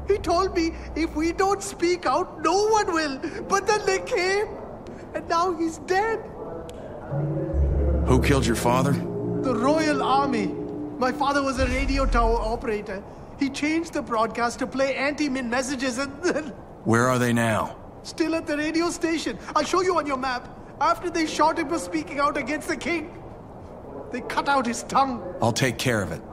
He told me if we don't speak out, no one will. But then they came, and now he's dead. Who killed your father? The Royal Army. My father was a radio tower operator. He changed the broadcast to play anti-Min messages and then... Where are they now? Still at the radio station. I'll show you on your map. After they shot him for speaking out against the king, they cut out his tongue. I'll take care of it.